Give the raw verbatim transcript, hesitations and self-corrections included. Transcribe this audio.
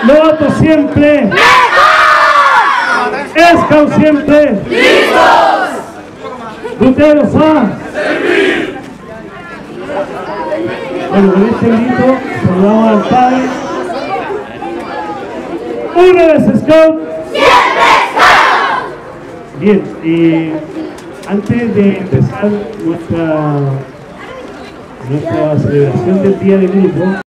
Novato siempre. Scout siempre. ¡Listos! Ruteros a servir. Bueno, con este grito saludamos al padre. Una vez Scout. ¡Siempre Scout! Bien, y antes de empezar nuestra, nuestra celebración del día del grupo,